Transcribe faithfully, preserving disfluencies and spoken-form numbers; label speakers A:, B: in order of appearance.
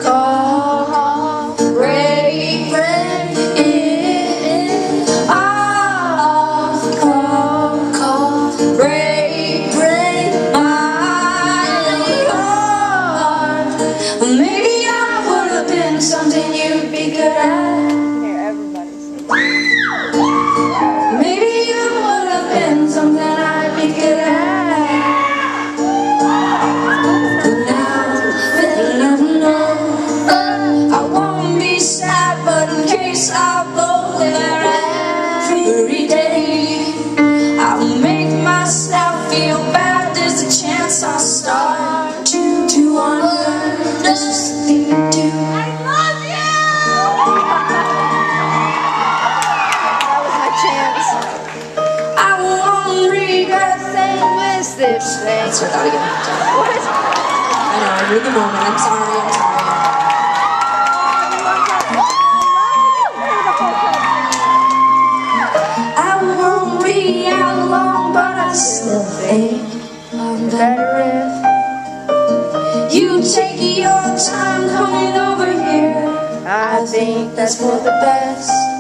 A: call, break, break it off. Call, call, break, break my heart. Maybe I would have been something you'd be good at.
B: Here, everybody sing.
A: Maybe you would have been something I'd be good at. But now that I know, I won't be sad, but in case I go there every day, I'll make myself feel bad. There's a chance I'll start to, to understand too. I love you!
B: That was my chance.
A: I won't regret things.
B: What's this thing?
A: Let's start that again.
B: What?
A: I know, I ruined the moment. I'm sorry, I'm sorry. I won't be out long, but I still think I'm better if you take your time coming over here. I think that's for the best.